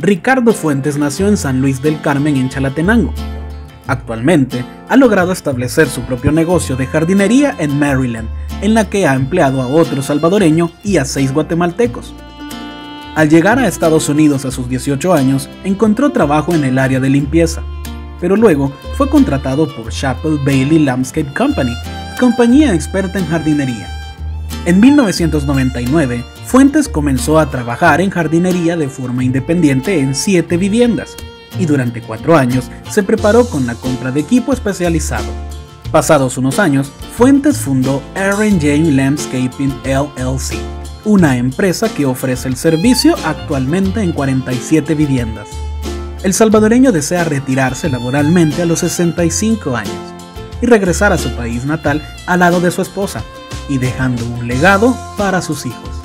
Ricardo Fuentes nació en San Luis del Carmen, en Chalatenango. Actualmente, ha logrado establecer su propio negocio de jardinería en Maryland, en la que ha empleado a otro salvadoreño y a 6 guatemaltecos. Al llegar a Estados Unidos a sus 18 años, encontró trabajo en el área de limpieza, pero luego fue contratado por Chappell Bailey Landscape Company, compañía experta en jardinería. En 1999, Fuentes comenzó a trabajar en jardinería de forma independiente en 7 viviendas, y durante 4 años se preparó con la compra de equipo especializado. Pasados unos años, Fuentes fundó R&J Landscaping LLC, una empresa que ofrece el servicio actualmente en 47 viviendas. El salvadoreño desea retirarse laboralmente a los 65 años y regresar a su país natal al lado de su esposa y dejando un legado para sus hijos.